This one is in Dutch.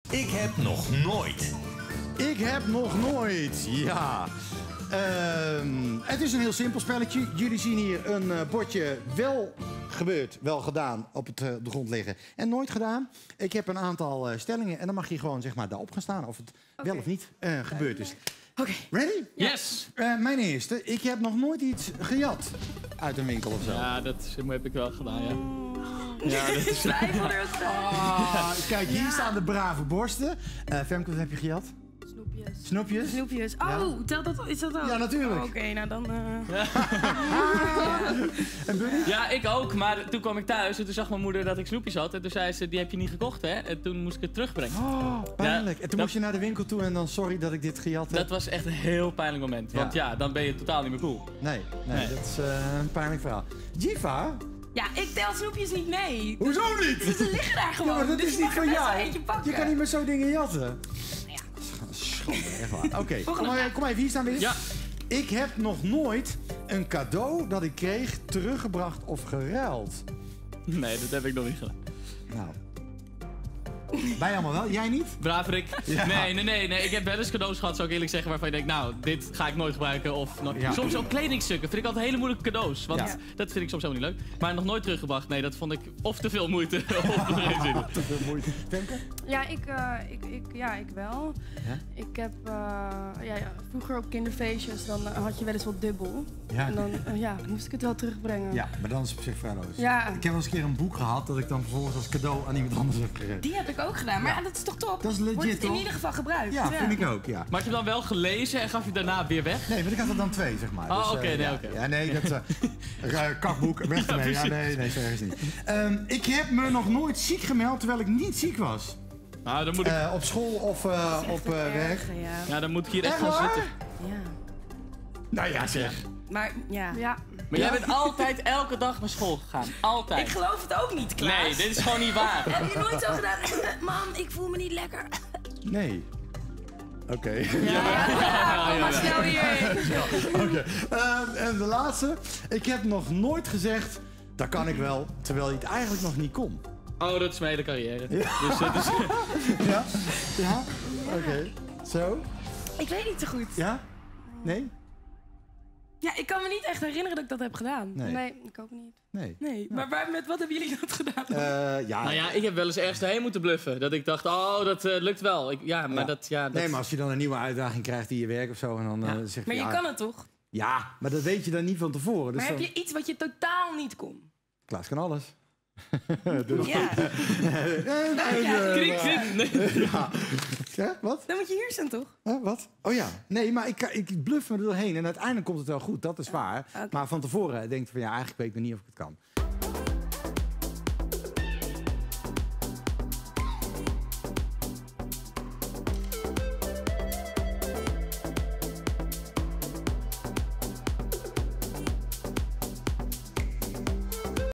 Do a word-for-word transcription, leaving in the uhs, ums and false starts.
Ik heb nog nooit. Ik heb nog nooit, ja. Uh, het is een heel simpel spelletje. Jullie zien hier een uh, bordje wel gebeurd, wel gedaan op het, uh, de grond liggen en nooit gedaan. Ik heb een aantal uh, stellingen en dan mag je gewoon zeg maar daarop gaan staan of het okay. wel of niet uh, gebeurd is. Oké. Okay. Ready? Yes. Uh, mijn eerste. Ik heb nog nooit iets gejat uit een winkel of zo. Ja, dat heb ik wel gedaan, ja. Ja, dat is... oh, kijk, hier ja. staan de brave borsten. Uh, Femke, wat heb je gejat? Snoepjes. Snoepjes? Snoepjes. Oh, ja. telt dat, is dat ook? Ja, natuurlijk. Oh, Oké, okay, nou dan... Uh... Ja. En Buddy? Ja, ik ook. Maar toen kwam ik thuis en toen zag mijn moeder dat ik snoepjes had. En toen zei ze, die heb je niet gekocht, hè? En toen moest ik het terugbrengen. Oh, pijnlijk. Ja, en toen dat... moest je naar de winkel toe en dan sorry dat ik dit gejat heb. Dat was echt een heel pijnlijk moment. Want ja, ja dan ben je totaal niet meer cool. Nee, nee, nee. dat is uh, een pijnlijk verhaal. Jiva? Ja, ik tel snoepjes niet mee. Hoezo niet? Dus ze liggen daar gewoon. Ja, maar dat dus is niet van jou. Je kan niet met zo'n dingen jatten. Ja. Schande, echt waar. Oké, okay. kom, kom even, hier staan we eens. Ja. Ik heb nog nooit een cadeau dat ik kreeg teruggebracht of geruild. Nee, dat heb ik nog niet gedaan. Nou. Wij allemaal wel, jij niet? Braverik. Ja. Nee, nee, nee, nee. Ik heb wel eens cadeaus gehad, zou ik eerlijk zeggen, waarvan je denkt, nou, dit ga ik nooit gebruiken. Of nog... ja. Soms ook kledingstukken. Vind ik altijd hele moeilijke cadeaus. Want ja. dat vind ik soms helemaal niet leuk. Maar nog nooit teruggebracht. Nee, dat vond ik of te veel moeite of er geen zin in. Te veel moeite. Femke? Ja, ik, uh, ik, ik, ja, ik wel. Ja? Ik heb uh, ja, ja, vroeger op kinderfeestjes, dan uh, had je wel eens wat dubbel. Ja. En dan uh, ja, moest ik het wel terugbrengen. Ja, maar dan is het op zich vrijloos. Ja. Ik heb wel eens een keer een boek gehad dat ik dan vervolgens als cadeau aan iemand anders heb gegeven. Die heb ik ook gedaan, maar ja. dat is toch top? Dat is legit, Wordt het in toch? ieder geval gebruikt. Ja, ja, vind ik ook, ja. Maar heb je dan wel gelezen en gaf je daarna weer weg? Nee, want ik had er dan twee, zeg maar. Oh, dus, oké, okay, uh, nee, ja, oké. Okay. Ja, nee, dat... Uh, kakboek, weg ermee. Ja, ja, nee, nee, zo ergens niet. Um, ik heb me nog nooit ziek gemeld terwijl ik niet ziek was. Nou, dan moet ik... Uh, op school of uh, op uh, werk. Ja. ja, dan moet ik hier echt, echt gaan waar? zitten. Ja. Nou ja, zeg. Maar, ja. ja. Maar jij bent altijd elke dag naar school gegaan. Altijd. Ik geloof het ook niet, Klaas. Nee, dit is gewoon niet waar. Heb je nooit zo gedaan? Mam, ik voel me niet lekker. Nee. Oké. Okay. Ja, ja, ja. Kom maar snel hierheen. Oké. Okay. Uh, en de laatste. Ik heb nog nooit gezegd, dat kan ik wel, terwijl je het eigenlijk nog niet kon. Oh, dat is mijn hele carrière. Ja? Dus, uh, dus... ja? Ja? Oké. Okay. Zo? Ik weet niet zo goed. Ja? Nee? Ja, ik kan me niet echt herinneren dat ik dat heb gedaan. Nee, nee ik ook niet. Nee. nee. Ja. Maar waar, met wat hebben jullie dat gedaan? Uh, ja. Nou ja, ik heb wel eens ergens heen moeten bluffen. Dat ik dacht, oh, dat uh, lukt wel. Ik, ja, maar ja. dat... Ja, dat... Nee, maar als je dan een nieuwe uitdaging krijgt in je werk of zo... En dan, ja. uh, zeg maar je ja, kan het toch? Ja, maar dat weet je dan niet van tevoren. Dus maar dan... heb je iets wat je totaal niet kon? Klaas kan alles. dus... Ja. nou, ja. Kriek, kriek. Nee. Ja. Ja, wat? Dan moet je hier staan, toch? Huh, wat? Oh ja. Nee, maar ik, ik bluff me er doorheen en uiteindelijk komt het wel goed. Dat is waar. Okay. Maar van tevoren denk ik van ja, eigenlijk weet ik nog niet of ik het kan.